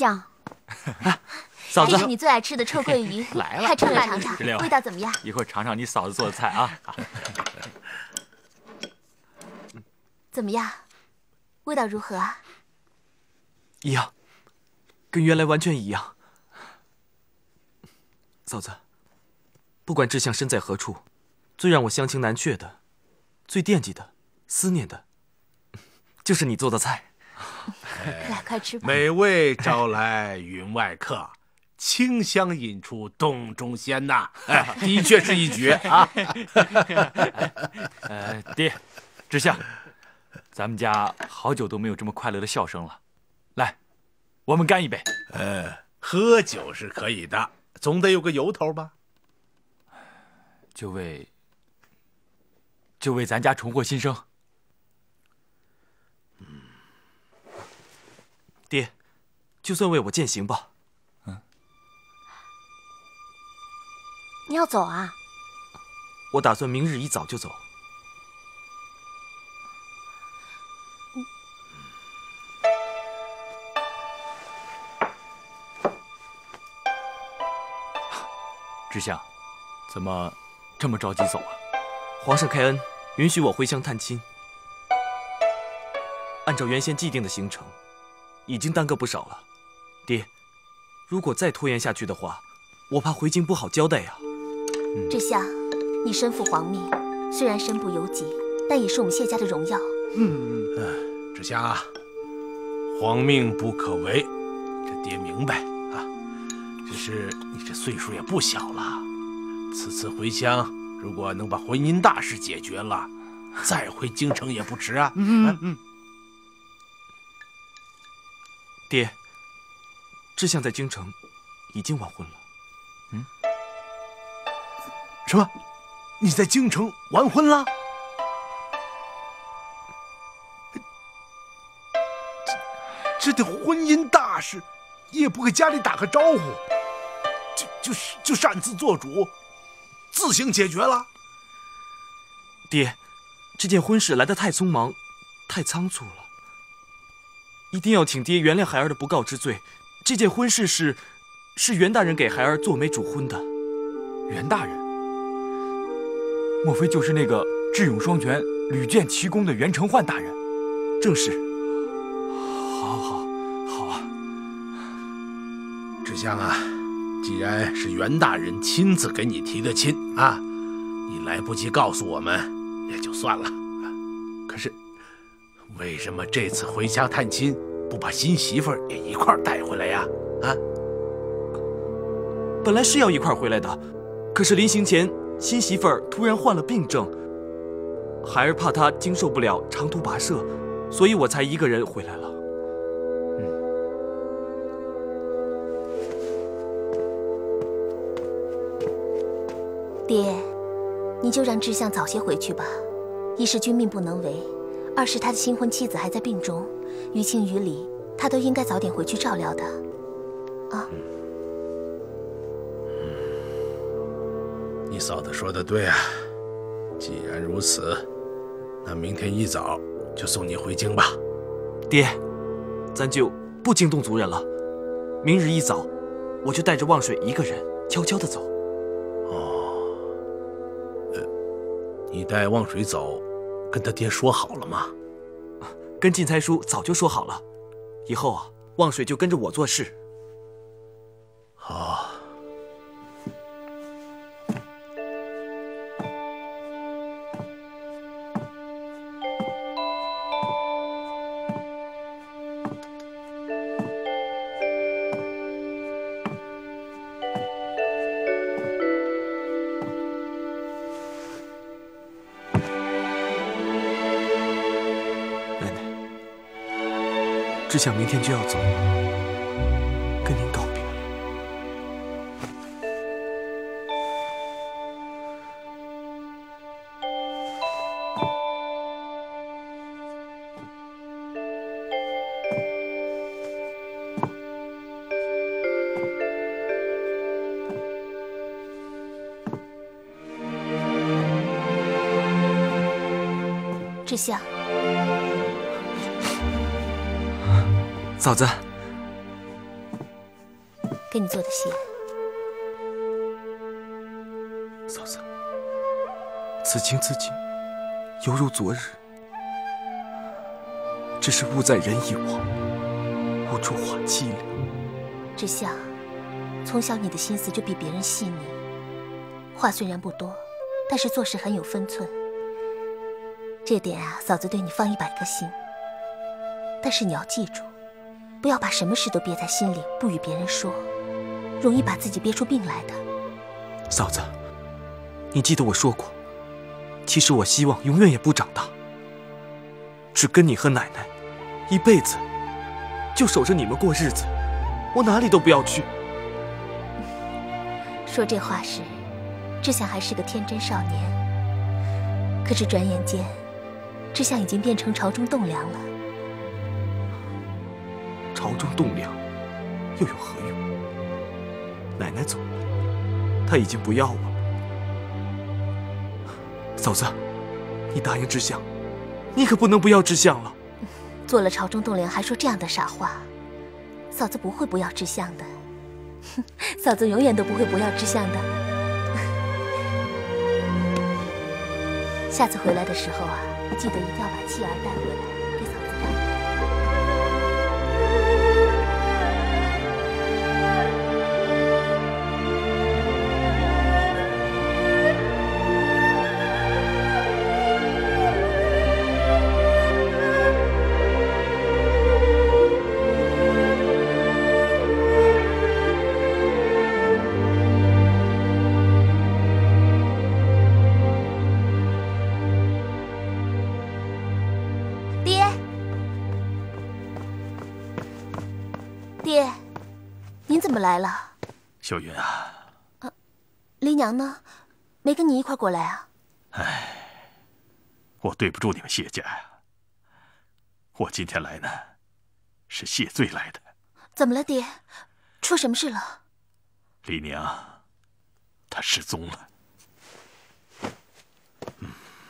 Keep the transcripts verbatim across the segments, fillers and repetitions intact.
相。 嫂子， 这是你最爱吃的臭鳜鱼， 来了， 快吃来尝尝， 石榴味道怎么样？ 一会儿尝尝你嫂子做的菜啊。 怎么样？味道如何啊？ 一样，跟原来完全一样。嫂子，不管志向身在何处，最让我乡情难却的，最惦记的、思念的，就是你做的菜。 来，快吃吧。 美味招来云外客，清香引出洞中仙呐！哎，的确是一绝啊！ 呃，爹，志向，咱们家好久都没有这么快乐的笑声了。来，我们干一杯。 呃，喝酒是可以的，总得有个由头吧？ 就为，就为咱家重获新生。 爹，就算为我践行吧。 嗯， 你要走啊？ 我打算明日一早就走。 志向，怎么这么着急走啊？ 皇上开恩，允许我回乡探亲。按照原先既定的行程，已经耽搁不少了。爹，如果再拖延下去的话，我怕回京不好交代呀。 嗯、志向，你身负皇命，虽然身不由己，但也是我们谢家的荣耀。 嗯嗯，志向啊，皇命不可违，这爹明白啊。只是你这岁数也不小了，此次回乡，如果能把婚姻大事解决了，再回京城也不迟啊。嗯嗯。嗯爹，志向在京城已经完婚了。 嗯？什么？你在京城完婚了？这这得婚姻大事，也不给家里打个招呼，就就就擅自做主，自行解决了。 爹，这件婚事来得太匆忙，太仓促了。一定要请爹原谅孩儿的不告之罪。这件婚事是，是袁大人给孩儿做媒主婚的。 袁大人？莫非就是那个智勇双全、屡建奇功的袁承焕大人？ 正是。 好，好，好啊！ 志向啊，既然是袁大人亲自给你提的亲啊，你来不及告诉我们也就算了。可是，为什么这次回乡探亲不把新媳妇儿也一块儿带回来呀？啊， 本来是要一块儿回来的，可是临行前新媳妇儿突然患了病症，孩儿怕她经受不了长途跋涉，所以我才一个人回来了。 嗯， 爹，你就让志向早些回去吧，一是君命不能违。二是他的新婚妻子还在病中，于情于理，他都应该早点回去照料的。啊， 你嫂子说的对啊，既然如此，那明天一早就送你回京吧。 爹，咱就不惊动族人了，明日一早，我就带着望水一个人悄悄地走。 哦，呃，你带望水走，跟他爹说好了吗？ 跟进猜叔早就说好了，以后啊，望水就跟着我做事。 好。 志向明天就要走，跟您告别了。 志向。 嫂子， 给你做的鞋。 嫂子，此情此景，犹如昨日。只是物在人已亡，无处话凄凉。 志向，从小你的心思就比别人细腻，话虽然不多，但是做事很有分寸。这点啊，嫂子对你放一百个心。但是你要记住，不要把什么事都憋在心里，不与别人说，容易把自己憋出病来的。 嫂子，你记得我说过，其实我希望永远也不长大，只跟你和奶奶一辈子，就守着你们过日子，我哪里都不要去。 说这话时，志向还是个天真少年，可是转眼间，志向已经变成朝中栋梁了。 朝中栋梁又有何用？奶奶走了，她已经不要我了。嫂子，你答应志向，你可不能不要志向了。 做了朝中栋梁还说这样的傻话，嫂子不会不要志向的。嫂子永远都不会不要志向的。下次回来的时候啊，记得一定要把妻儿带回来，给嫂子看看。爹，您怎么来了？ 秀云啊， 啊，黎娘呢？没跟你一块过来啊？ 唉，我对不住你们谢家呀。我今天来呢，是谢罪来的。 怎么了，爹？出什么事了？ 黎娘，她失踪了。嗯。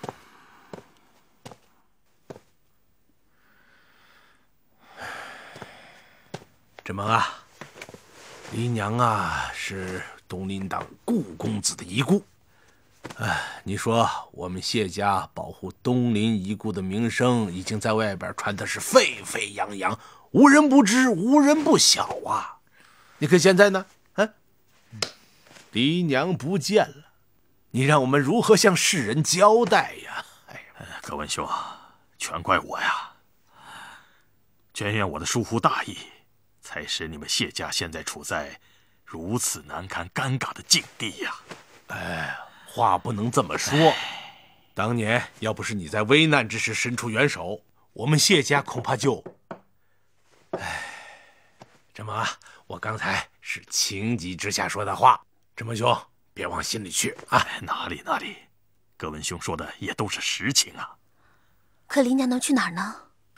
志蒙啊，黎娘啊是东林党顾公子的遗孤。哎，你说我们谢家保护东林遗孤的名声，已经在外边传的是沸沸扬扬，无人不知，无人不晓啊。你看现在呢，啊，黎娘不见了，你让我们如何向世人交代呀？哎呀， 葛文兄，全怪我呀，全怨我的疏忽大意，才使你们谢家现在处在如此难堪、尴尬的境地呀！ 哎，话不能这么说。当年要不是你在危难之时伸出援手，我们谢家恐怕就……哎，志蒙啊，我刚才是情急之下说的话，志蒙兄别往心里去啊！ 哪里哪里，葛文兄说的也都是实情啊。 可黎娘能去哪儿呢？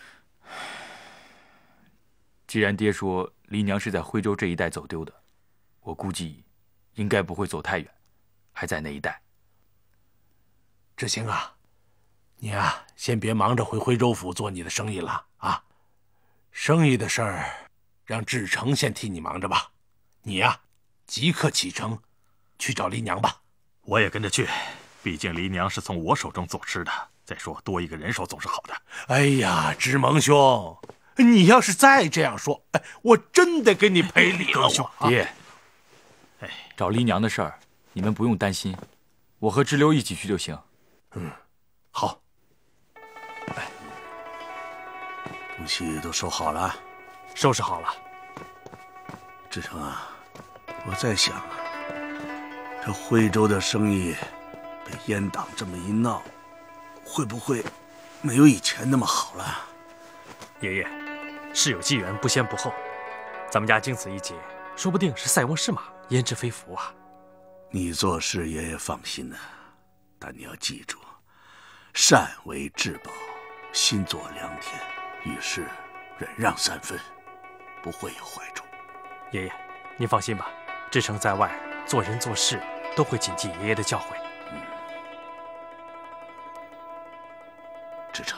既然爹说黎娘是在徽州这一带走丢的，我估计应该不会走太远，还在那一带。 志兴啊，你啊先别忙着回徽州府做你的生意了啊，生意的事儿让志成先替你忙着吧。你呀、啊、即刻启程去找黎娘吧。 我也跟着去，毕竟黎娘是从我手中走失的。再说多一个人手总是好的。 哎呀，志蒙兄，你要是再这样说，哎，我真得给你赔礼了。 兄爹，哎，找黎娘的事儿，你们不用担心，我和知溜一起去就行。 嗯，好。 哎，东西都收好了， 收拾好了。 志成啊，我在想啊，这徽州的生意被阉党这么一闹，会不会没有以前那么好了？ 爷爷，事有机缘，不先不后。咱们家经此一劫，说不定是塞翁失马，焉知非福啊！ 你做事爷爷放心呐、啊，但你要记住，善为至宝，心作良田，遇事忍让三分，不会有坏处。 爷爷，您放心吧，志成在外做人做事都会谨记爷爷的教诲。 嗯，志成，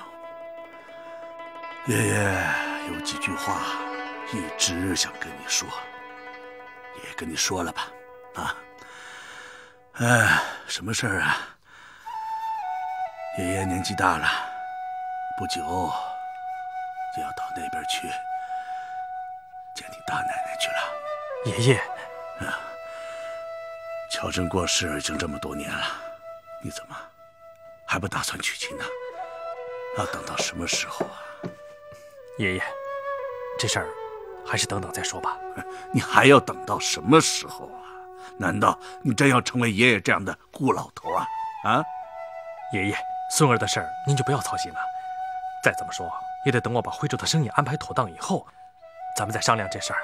爷爷有几句话一直想跟你说。 爷爷跟你说了吧，啊，哎，什么事儿啊？爷爷年纪大了，不久就要到那边去见你大奶奶去了。 爷爷， 啊，乔真过世已经这么多年了，你怎么还不打算娶亲呢？要等到什么时候啊？ 爷爷，这事儿还是等等再说吧。 你还要等到什么时候啊？难道你真要成为爷爷这样的孤老头啊？啊？ 爷爷，孙儿的事儿您就不要操心了。再怎么说也得等我把徽州的生意安排妥当以后，咱们再商量这事儿。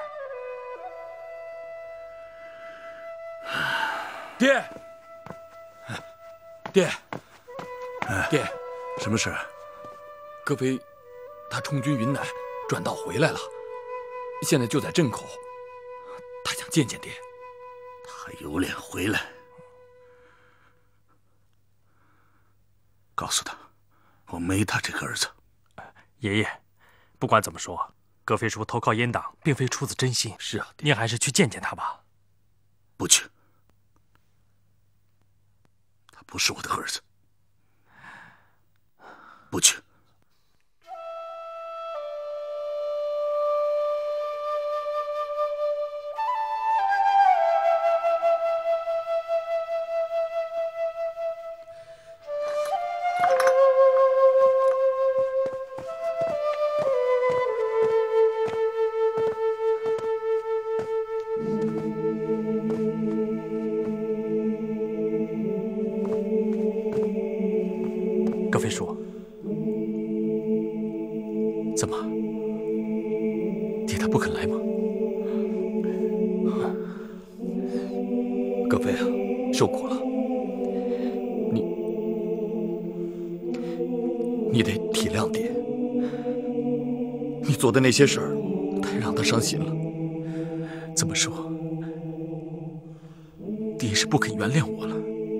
爹，爹， 哎， 爹， 什么事？ 葛飞他充军云南，转道回来了，现在就在镇口，他想见见爹。 他有脸回来？告诉他，我没他这个儿子。 爷爷，不管怎么说，葛飞叔投靠阉党，并非出自真心。 是啊， 您还是去见见他吧。 不去，他不是我的儿子，不去。 葛飞叔， 怎么，爹他不肯来吗？葛飞啊，受苦了，你你得体谅爹，你做的那些事儿太让他伤心了。怎么说，爹是不肯原谅我了。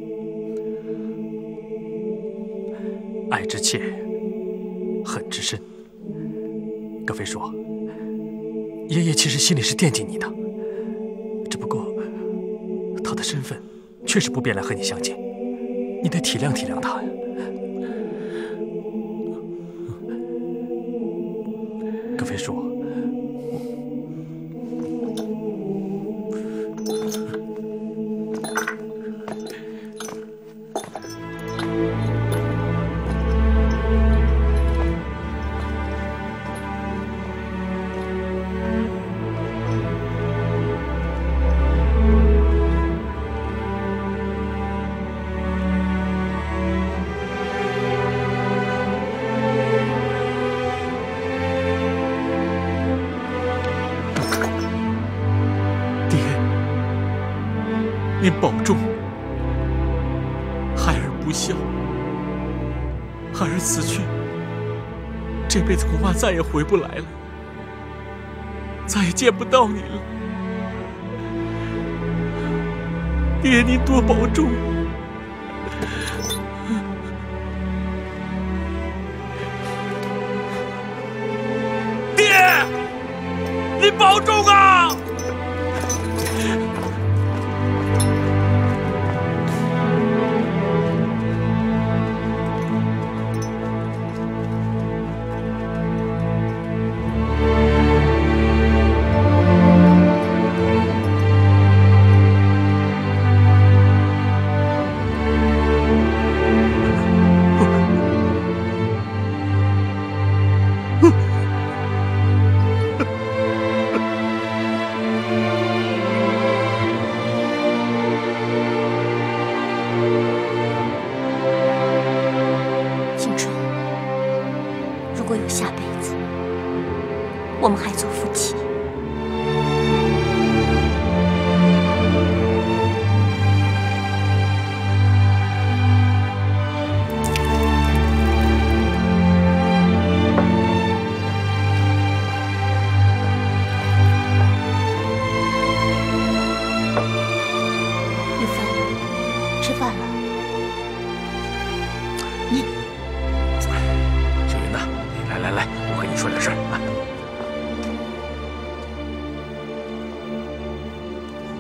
爱之切，恨之深。葛飞叔，爷爷其实心里是惦记你的，只不过他的身份确实不便来和你相见，你得体谅体谅他呀。葛飞叔，您保重，孩儿不孝，孩儿此去，这辈子恐怕再也回不来了，再也见不到你了。爹，您多保重。爹，您保重啊！ 我们还做夫妻。玉芬，吃饭了。 你，小云呐，来来来，我跟你说点事儿啊。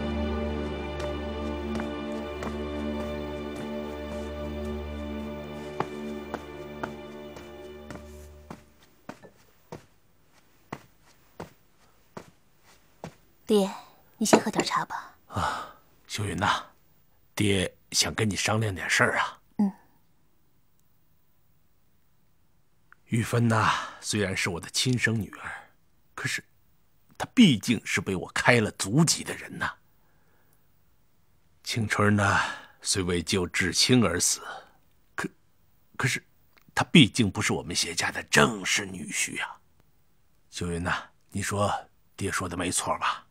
爹，你先喝点茶吧。 啊，秀云呐，爹想跟你商量点事儿啊。 嗯。 玉芬呐，虽然是我的亲生女儿，可是她毕竟是被我开了族籍的人呐。庆春呢，虽为救至亲而死，可可是他毕竟不是我们谢家的正式女婿啊。秀云呐，你说爹说的没错吧？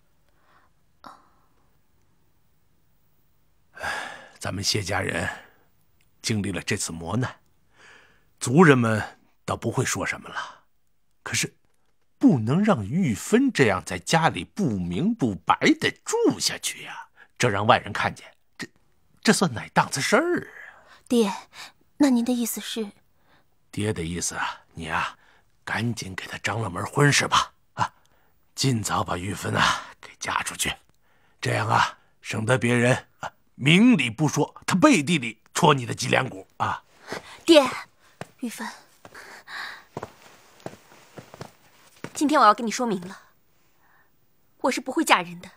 咱们谢家人经历了这次磨难，族人们倒不会说什么了，可是不能让玉芬这样在家里不明不白的住下去呀、啊！这让外人看见，这这算哪档子事儿啊？ 爹，那您的意思是？ 爹的意思啊，你啊，赶紧给他张了门婚事吧，啊，尽早把玉芬啊给嫁出去，这样啊，省得别人啊明里不说，他背地里戳你的脊梁骨啊。 爹，玉芬， 今天我要跟你说明了，我是不会嫁人的。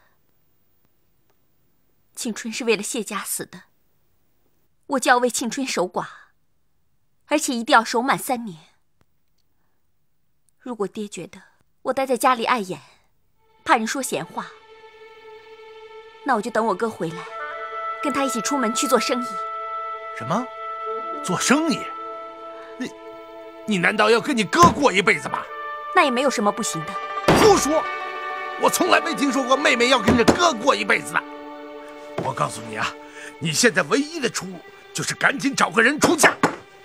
庆春是为了谢家死的，我就要为庆春守寡，而且一定要守满三年。如果爹觉得我待在家里碍眼，怕人说闲话，那我就等我哥回来，跟他一起出门去做生意。 什么？做生意？你你难道要跟你哥过一辈子吗？ 那也没有什么不行的。 胡说！我从来没听说过妹妹要跟着哥过一辈子的。我告诉你啊，你现在唯一的出路就是赶紧找个人出嫁。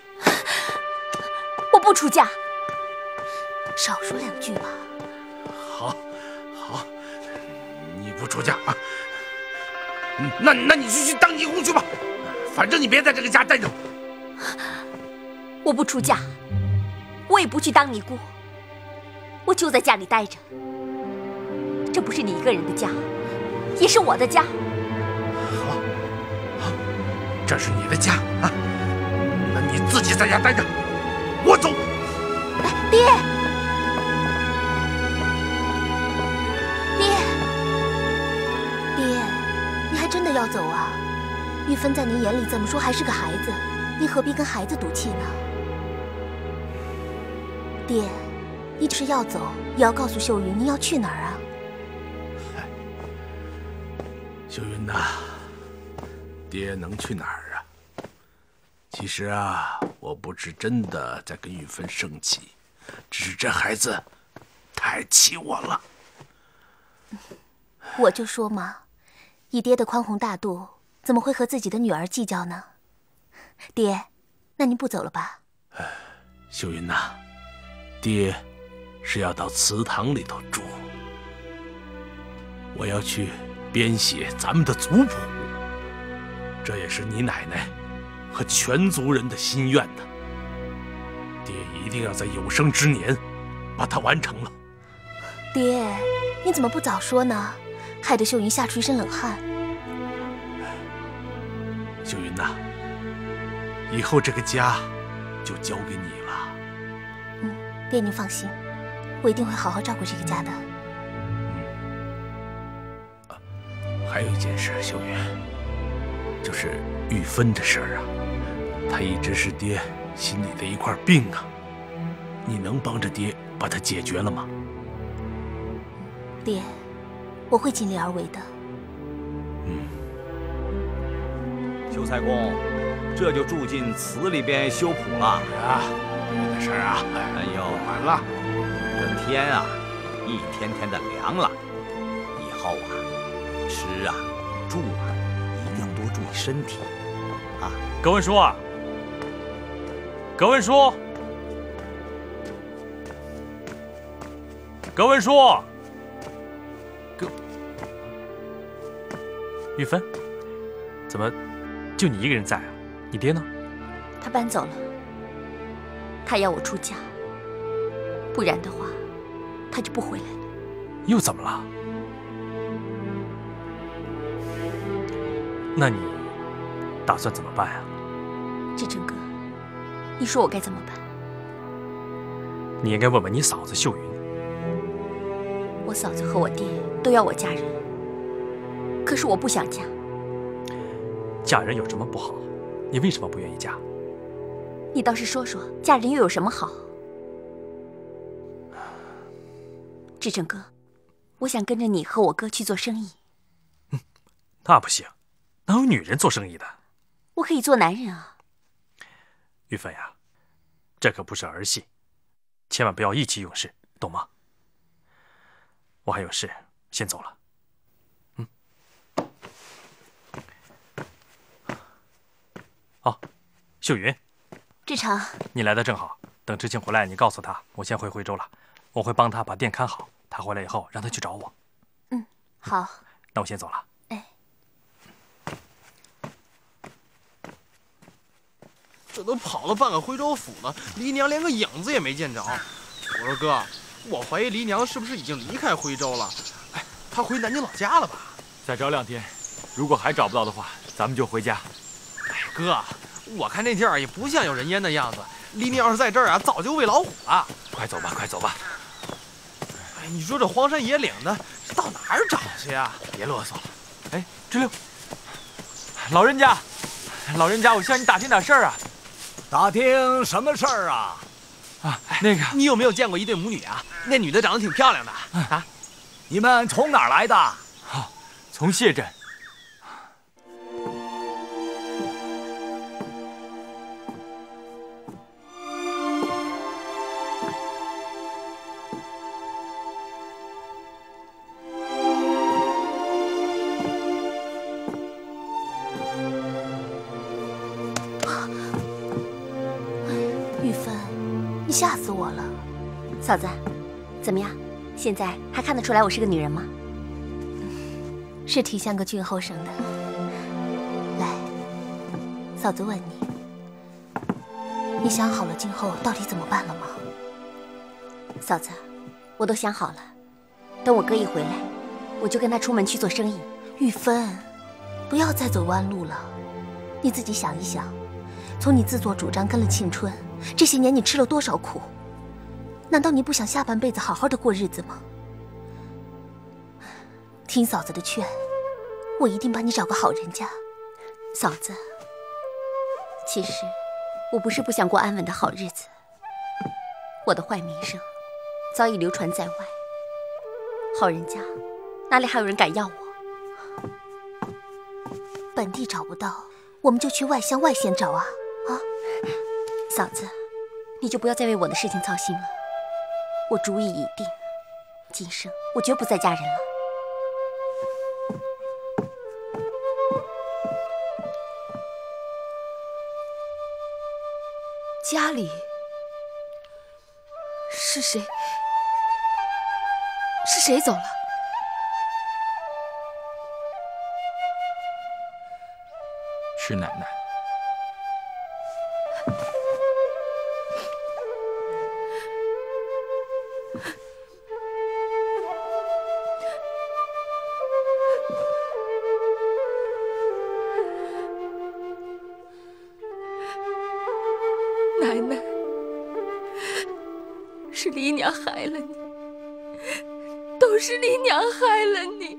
我不出嫁。 少说两句吧。 好，好，你不出嫁啊？那那你就去当尼姑去吧，反正你别在这个家待着。 我不出嫁，我也不去当尼姑，我就在家里待着。这不是你一个人的家，也是我的家。 好，好，这是你的家啊，那你自己在家待着，我走。 爹，爹，爹，你还真的要走啊？玉芬在您眼里怎么说还是个孩子，您何必跟孩子赌气呢？爹，你只是要走，也要告诉秀云您要去哪儿啊？ 秀云呐，爹能去哪儿啊？其实啊，我不是真的在跟玉芬生气，只是这孩子太气我了。 我就说嘛，以爹的宽宏大度，怎么会和自己的女儿计较呢？爹，那您不走了吧？ 秀云呐，爹是要到祠堂里头住，我要去编写咱们的族谱，这也是你奶奶和全族人的心愿呢。爹一定要在有生之年把它完成了。 爹，你怎么不早说呢？害得秀云吓出一身冷汗。 秀云呐，以后这个家就交给你了。 嗯，爹您放心，我一定会好好照顾这个家的。 还有一件事，秀云，就是玉芬的事儿啊，她一直是爹心里的一块病啊，你能帮着爹把它解决了吗？ 爹，我会尽力而为的。 嗯。 秀才公，这就住进祠里边修谱了啊！别的事儿啊， 哎呦， 完了， 这天啊，一天天的凉了，以后啊。吃啊，住啊，一定要多注意身体，啊！ 葛文书啊，葛文书，葛文书，葛玉芬，怎么就你一个人在啊？你爹呢？ 他搬走了，他要我出嫁，不然的话，他就不回来了。 又怎么了？那你打算怎么办啊？ 志成哥，你说我该怎么办？ 你应该问问你嫂子秀云。 我我嫂子和我爹都要我嫁人，可是我不想嫁。 嫁人有什么不好？你为什么不愿意嫁？ 你倒是说说，嫁人又有什么好？志成哥，我想跟着你和我哥去做生意。 嗯，那不行，哪有女人做生意的？ 我可以做男人啊。 玉芬呀，这可不是儿戏，千万不要意气用事，懂吗？我还有事，先走了。嗯。哦，秀云。 志成， 你来的正好。等知青回来，你告诉他，我先回徽州了。我会帮他把店看好。他回来以后，让他去找我。 嗯，好。 那我先走了。 哎。 这都跑了半个徽州府了，黎娘连个影子也没见着。我说哥，我怀疑黎娘是不是已经离开徽州了？哎，她回南京老家了吧？ 再找两天，如果还找不到的话，咱们就回家。 哎，哥，我看这地儿也不像有人烟的样子。黎娘要是在这儿啊，早就喂老虎了。 快走吧，快走吧。 哎，你说这荒山野岭的，这到哪儿找去啊？ 别啰嗦了。哎，知六，老人家，老人家，我向你打听点事儿啊。 打听什么事儿啊？ 啊，那个， 你有没有见过一对母女啊？那女的长得挺漂亮的啊。 你们从哪儿来的？ 啊，从谢镇。 吓死我了！ 嫂子，怎么样？现在还看得出来我是个女人吗？ 是挺像个郡后生的。来，嫂子问你，你想好了今后到底怎么办了吗？ 嫂子，我都想好了。等我哥一回来，我就跟他出门去做生意。 玉芬，不要再走弯路了。你自己想一想，从你自作主张跟了庆春。这些年你吃了多少苦？难道你不想下半辈子好好的过日子吗？听嫂子的劝，我一定帮你找个好人家。 嫂子，其实我不是不想过安稳的好日子，我的坏名声早已流传在外，好人家哪里还有人敢要我？ 本地找不到，我们就去外乡外县找啊！啊！ 嫂子，你就不要再为我的事情操心了。我主意已定，今生我绝不再嫁人了。 家里是谁？是谁走了？ 是奶奶。 奶奶，是黎娘害了你，都是黎娘害了你。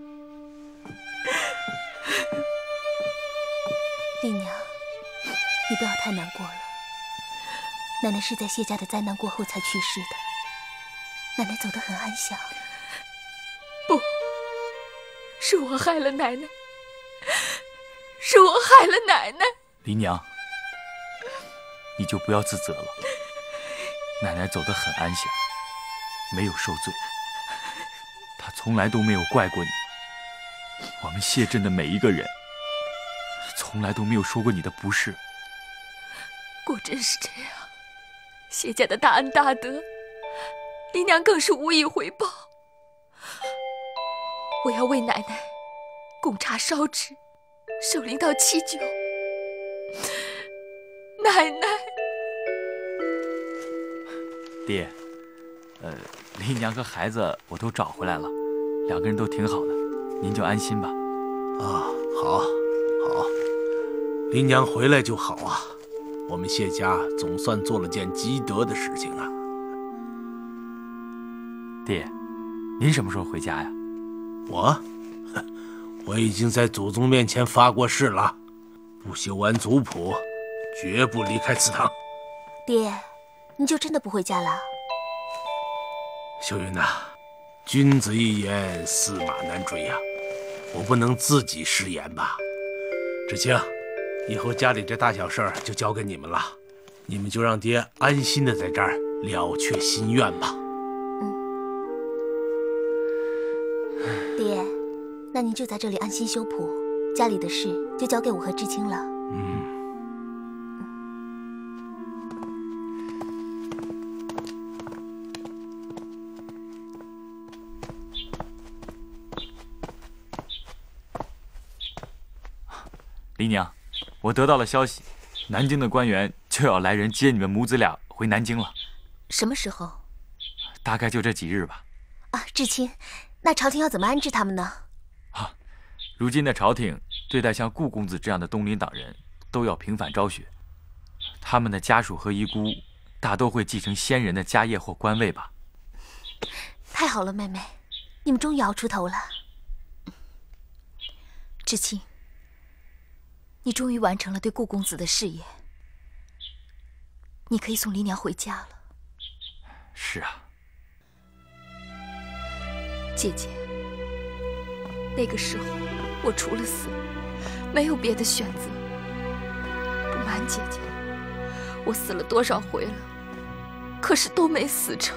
丽娘，你不要太难过了。奶奶是在谢家的灾难过后才去世的，奶奶走得很安详。 不，是我害了奶奶，是我害了奶奶。 黎娘，你就不要自责了。奶奶走得很安详，没有受罪，她从来都没有怪过你。我们谢镇的每一个人，从来都没有说过你的不是。 果真是这样，谢家的大恩大德，黎娘更是无以回报。我要为奶奶供茶烧纸，守灵道祈酒。奶奶， 爹，呃，黎娘和孩子我都找回来了，两个人都挺好的，您就安心吧。 啊，好，好，黎娘回来就好啊，我们谢家总算做了件积德的事情啊。 爹， 您什么时候回家呀？ 我，我已经在祖宗面前发过誓了，不修完族谱，绝不离开祠堂。 爹，你就真的不回家了？ 秀云呐、啊，君子一言，驷马难追呀、啊，我不能自己食言吧？芷清，以后家里这大小事儿就交给你们了，你们就让爹安心的在这儿了却心愿吧。 嗯，爹，那您就在这里安心修谱，家里的事就交给我和芷清了。 嗯。 姨娘，我得到了消息，南京的官员就要来人接你们母子俩回南京了。 什么时候？ 大概就这几日吧。 啊，芷清，那朝廷要怎么安置他们呢？ 啊，如今的朝廷对待像顾公子这样的东林党人，都要平反昭雪。他们的家属和遗孤，大都会继承先人的家业或官位吧。 太好了，妹妹，你们终于熬出头了。 芷清，你终于完成了对顾公子的誓言，你可以送黎娘回家了。 是啊， 姐姐，那个时候我除了死，没有别的选择。不瞒姐姐，我死了多少回了，可是都没死成。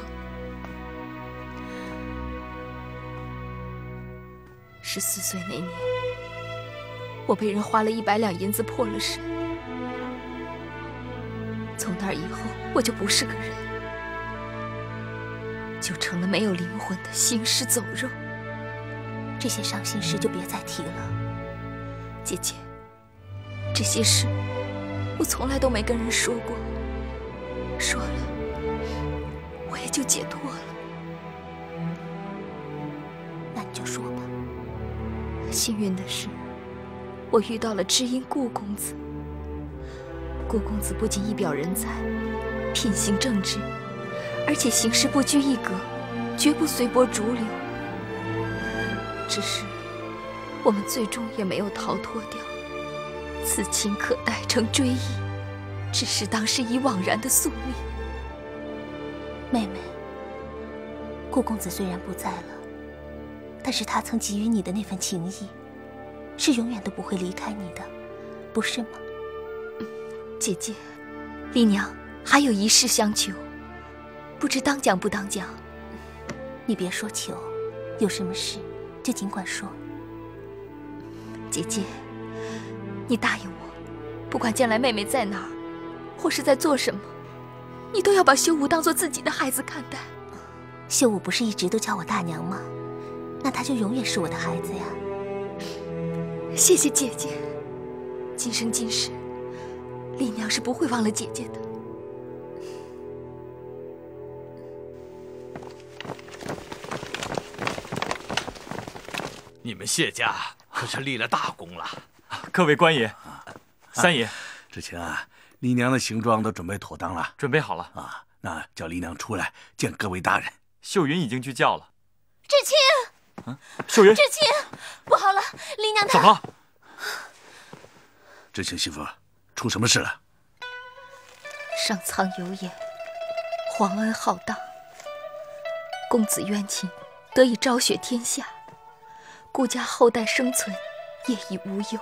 十四岁那年，我被人花了一百两银子破了身。从那以后，我就不是个人，就成了没有灵魂的行尸走肉。 这些伤心事就别再提了， 姐姐。这些事我从来都没跟人说过，说了我也就解脱了。 那你就说吧。 幸运的是，我遇到了知音顾公子。顾公子不仅一表人才，品行正直，而且行事不拘一格，绝不随波逐流。只是我们最终也没有逃脱掉，此情可待成追忆，只是当是已惘然的宿命。 妹妹，顾公子虽然不在了，但是他曾给予你的那份情谊，是永远都不会离开你的，不是吗？ 姐姐，丽娘还有一事相求，不知当讲不当讲？ 你别说求，有什么事就尽管说。 姐姐，你答应我，不管将来妹妹在哪儿，或是在做什么，你都要把修武当做自己的孩子看待。 修武不是一直都叫我大娘吗？那他就永远是我的孩子呀。 谢谢姐姐，今生今世，丽娘是不会忘了姐姐的。 你们谢家可是立了大功了。 各位官爷、三爷， 芷清啊，黎娘的行装都准备妥当了， 准备好了啊。那叫黎娘出来见各位大人。 秀云已经去叫了。 芷清， 嗯，秀云， 芷清，不好了，黎娘她怎么了？ 芷清媳妇，出什么事了？ 上苍有眼，皇恩浩荡，公子冤亲得以昭雪天下，顾家后代生存也已无忧。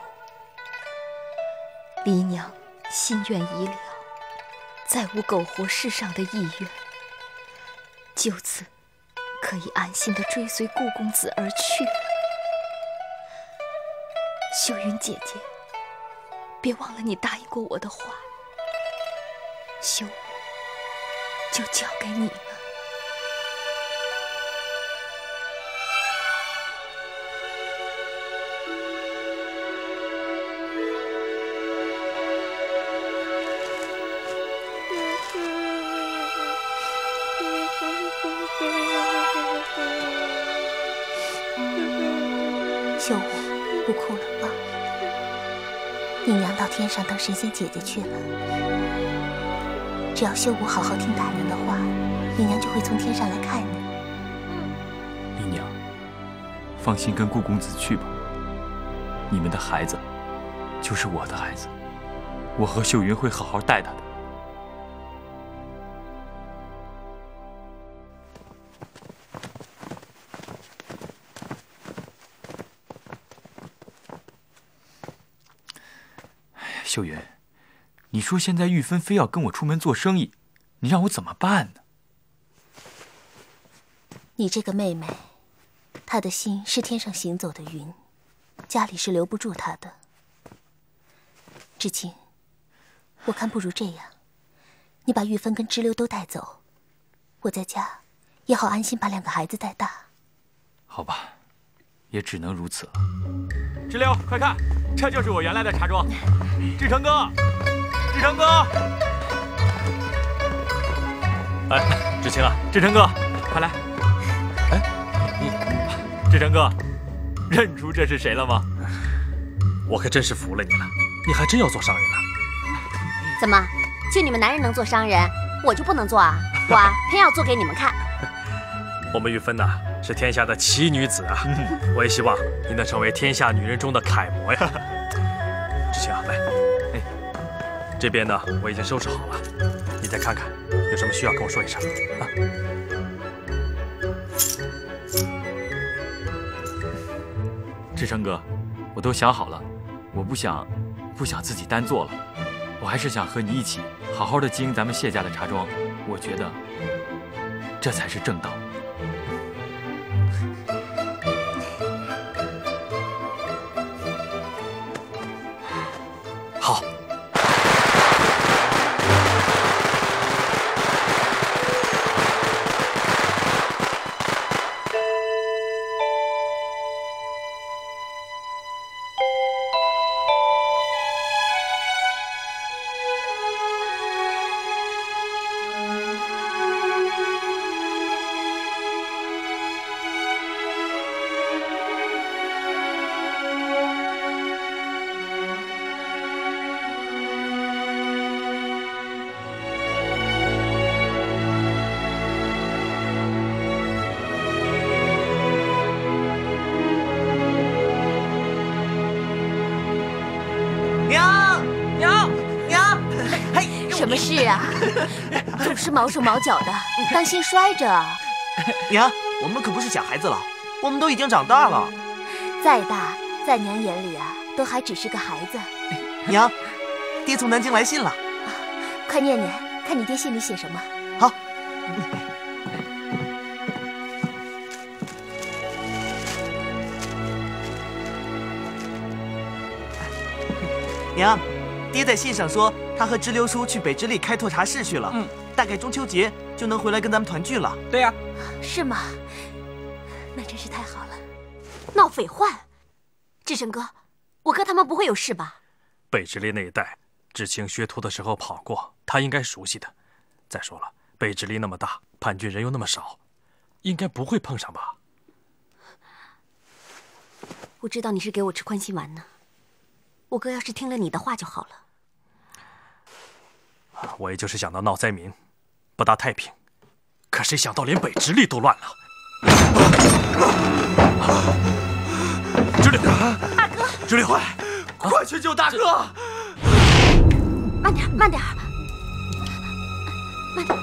黎娘心愿已了，再无苟活世上的意愿，就此可以安心地追随顾公子而去了。秀云姐姐，别忘了你答应过我的话，修武就交给你了。 修武，不哭了啊！你娘到天上当神仙姐姐去了。只要修武好好听大娘的话，你娘就会从天上来看你。 黎娘， 放心跟顾公子去吧。你们的孩子，就是我的孩子，我和秀云会好好待他的。哎呀，秀云，你说现在玉芬非要跟我出门做生意，你让我怎么办呢？ 你这个妹妹，她的心是天上行走的云，家里是留不住她的。知青，我看不如这样，你把玉芬跟知溜都带走，我在家也好安心把两个孩子带大。 好吧，也只能如此了。 知溜，快看，这就是我原来的茶庄。志成哥，志成哥， 哎，知青啊，志成哥，快来！哎，你，志成哥，认出这是谁了吗？ 我可真是服了你了，你还真要做商人啊？ 怎么，就你们男人能做商人，我就不能做啊？我啊，偏要做给你们看。 我们玉芬呐，是天下的奇女子啊！我也希望你能成为天下女人中的楷模呀。知青啊，来，哎，这边呢我已经收拾好了，你再看看，有什么需要跟我说一声啊。 志成哥，我都想好了，我不想，不想自己单做了，我还是想和你一起好好的经营咱们谢家的茶庄。我觉得这才是正道。 好。 什么事啊？总是毛手毛脚的，当心摔着。 娘，我们可不是小孩子了，我们都已经长大了。 再大，在娘眼里啊，都还只是个孩子。 娘，爹从南京来信了。 啊，快念念，看你爹信里写什么。 好。娘，爹在信上说，他和知溜叔去北直隶开拓茶室去了。嗯，大概中秋节就能回来跟咱们团聚了。 对呀、啊， 是吗？那真是太好了。 闹匪患，志成哥，我哥他们不会有事吧？ 北直隶那一带，知青学徒的时候跑过，他应该熟悉的。再说了，北直隶那么大，叛军人又那么少，应该不会碰上吧？ 我知道你是给我吃宽心丸呢。我哥要是听了你的话就好了。 我也就是想到闹灾民，不大太平，可谁想到连北直隶都乱了。知溜， 大哥， 知溜， 快，快去救大哥！ 慢点，慢点，慢点。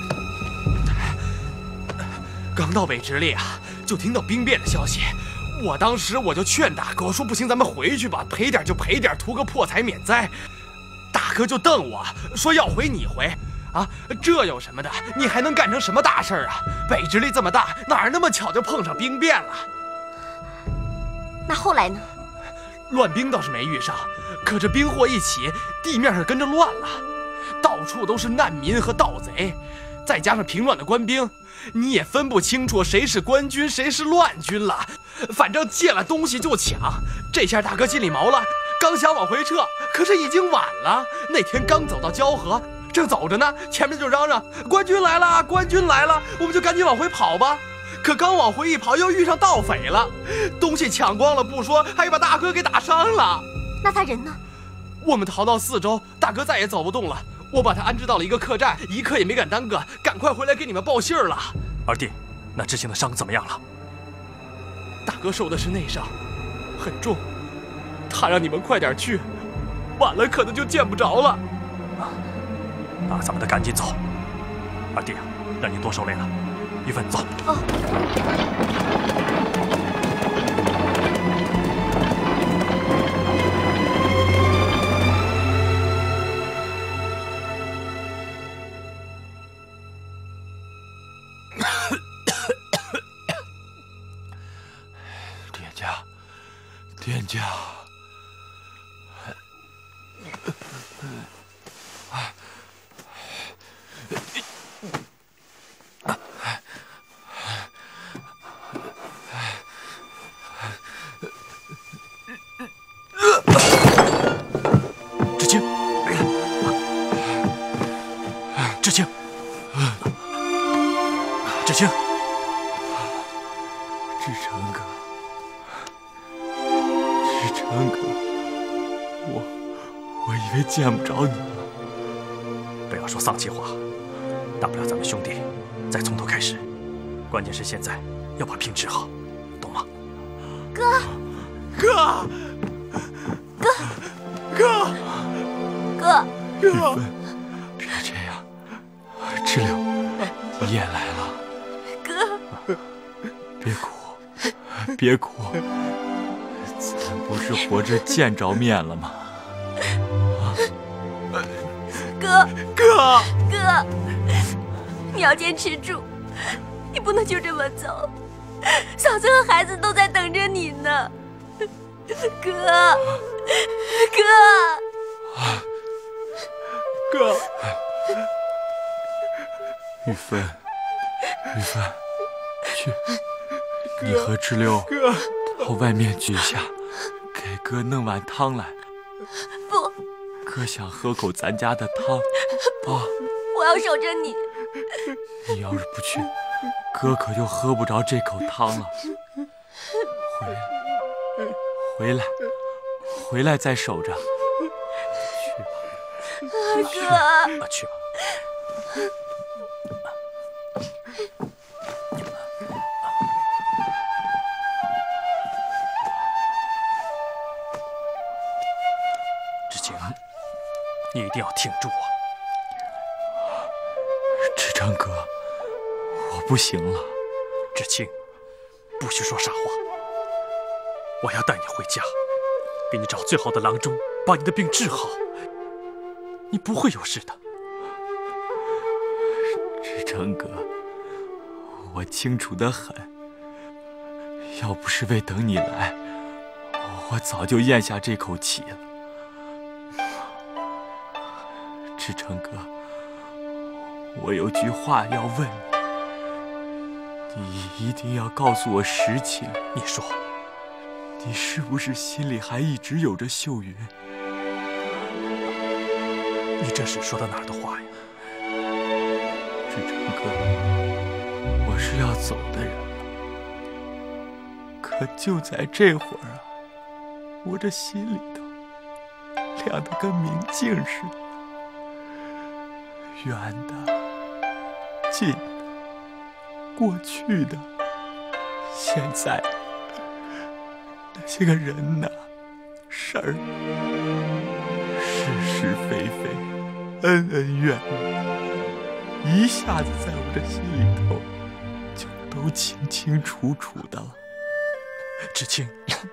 刚到北直隶啊，就听到兵变的消息。我当时我就劝大哥，我说不行，咱们回去吧，赔点就赔点，图个破财免灾。大哥就瞪我说要回你回啊，这有什么的？你还能干成什么大事啊？北直隶这么大，哪儿那么巧就碰上兵变了？ 那后来呢？ 乱兵倒是没遇上，可这兵祸一起，地面上跟着乱了，到处都是难民和盗贼，再加上平乱的官兵，你也分不清楚谁是官军谁是乱军了。反正借了东西就抢，这下大哥心里毛了，刚想往回撤，可是已经晚了。那天刚走到交河，正走着呢，前面就嚷嚷官军来了，官军来了，我们就赶紧往回跑吧。可刚往回一跑，又遇上盗匪了，东西抢光了不说，还把大哥给打伤了。 那他人呢？ 我们逃到四周，大哥再也走不动了，我把他安置到了一个客栈，一刻也没敢耽搁，赶快回来给你们报信儿了。 二弟，那知青的伤怎么样了？ 大哥受的是内伤，很重，他让你们快点去，晚了可能就见不着了。 那咱们得赶紧走。二弟，让你多受累了，玉芬，走。 哦。 殿下，殿下。 知青，知青，知青， 志成哥，志成哥，我我以为见不着你了。 不要说丧气话，大不了咱们兄弟再从头开始。关键是现在要把病治好，懂吗？ 哥， 哥， 哥， 哥， 哥， 玉芬，别这样，知了，你也来了。 哥， 别哭，别哭，咱不是活着见着面了吗？ 哥， 哥， 哥，你要坚持住，你不能就这么走，嫂子和孩子都在等着你呢。哥，哥， 哥，玉芬，玉芬，去，你和知溜到外面去一下，给哥弄碗汤来。 不， 哥想喝口咱家的汤。 不，我要守着你。 你要是不去，哥可就喝不着这口汤了。回来，回来，回来再守着。去吧， 哥， 去吧。知青，你一定要挺住啊！ 志成哥，我不行了。 知青，不许说傻话。我要带你回家，给你找最好的郎中，把你的病治好。你不会有事的。 志成哥，我清楚得很。要不是为等你来，我早就咽下这口气了。志成哥，我有句话要问你，你一定要告诉我实情。 你说， 你是不是心里还一直有着秀云？ 你这是说的哪儿的话呀？ 志成哥，我是要走的人了，可就在这会儿啊，我这心里头亮得跟明镜似的，远的、近的、过去的、现在的，那些个人呐、事儿、是是非非、恩恩怨怨，一下子在我这心里头就都清清楚楚的了。 知青，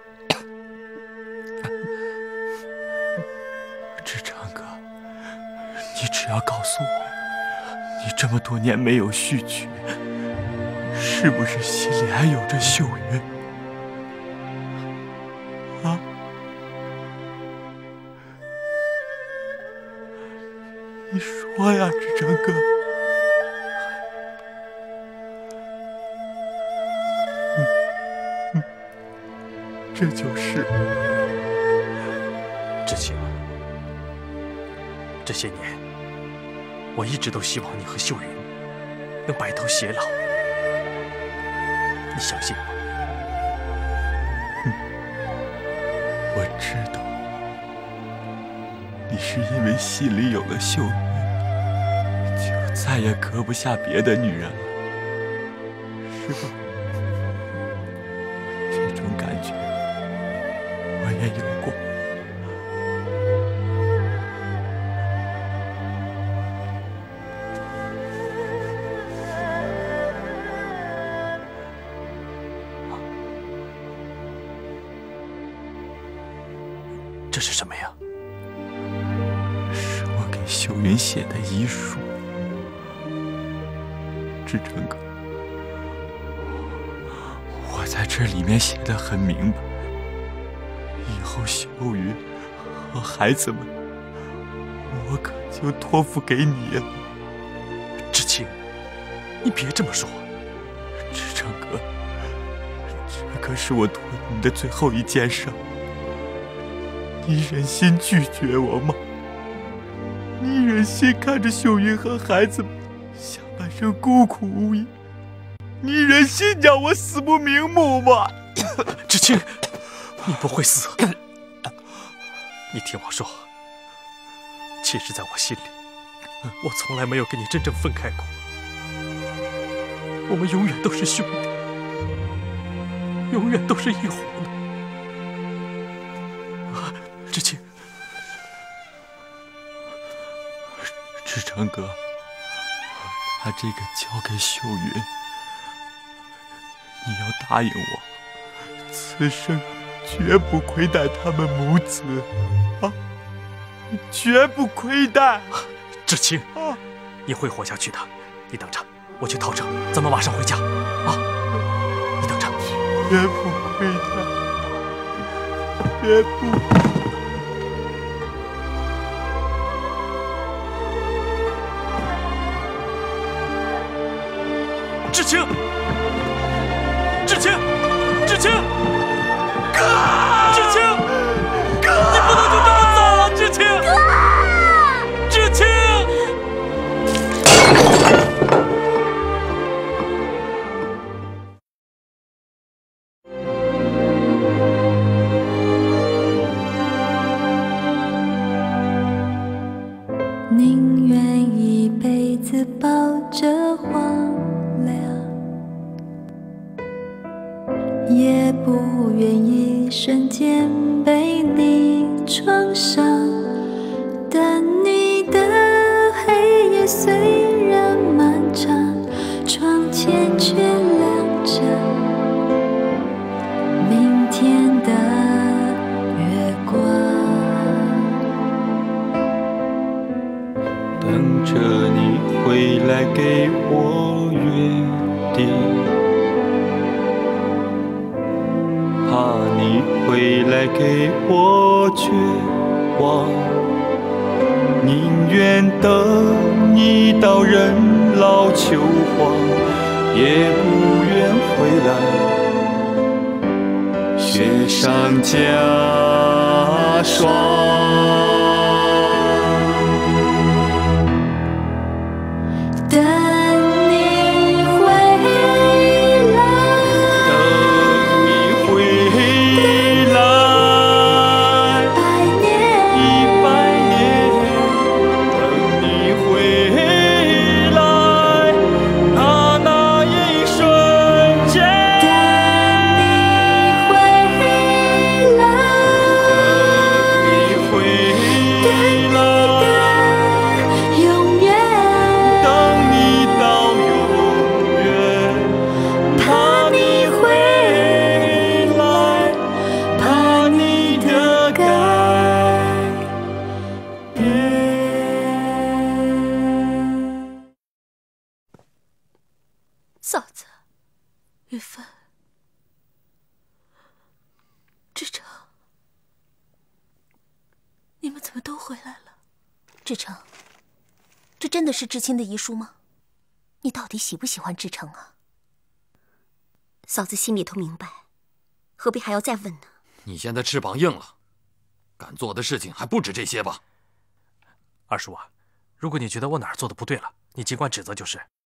志成哥，你只要告诉我，你这么多年没有续娶，是不是心里还有着秀云？啊？你说呀，志成哥。嗯嗯，这就是。 知青，这些年，我一直都希望你和秀云能白头偕老，你相信吗？ 嗯，我知道，你是因为心里有了秀云，就再也搁不下别的女人了，是吧？这这是什么呀？ 是我给秀云写的遗书。志成哥，我在这里面写的很明白，以后秀云和孩子们，我可就托付给你了。 知青，你别这么说。 志成哥，这可是我托你的最后一件事，你忍心拒绝我吗？你忍心看着秀云和孩子们下半生孤苦无依？你忍心让我死不瞑目吗？ 知青，你不会死。你听我说，其实在我心里，我从来没有跟你真正分开过。我们永远都是兄弟，永远都是一伙的。啊，知青， 志成哥，把这个交给秀云，你要答应我，此生绝不亏待他们母子啊！绝不亏待。 知青，你会活下去的，你等着，我去讨车，咱们马上回家啊！你等着， 绝不亏待，绝不。 知青，知青，知青，哥，知青，哥，你不能就这么走啊，知青，哥，知青。 宁愿一辈子抱着荒也不愿一瞬间被你创伤，但你的黑夜虽然漫长，窗前却亮着明天的月光。 等着你回来给我约定，怕你回来给我绝望，宁愿等你到人老秋黄，也不愿回来雪上加霜。 嫂子，玉芬，志成，你们怎么都回来了？志成，这真的是知青的遗书吗？你到底喜不喜欢志成啊？ 嫂子心里头明白，何必还要再问呢？ 你现在翅膀硬了，敢做的事情还不止这些吧？ 二叔啊，如果你觉得我哪儿做的不对了，你尽管指责就是。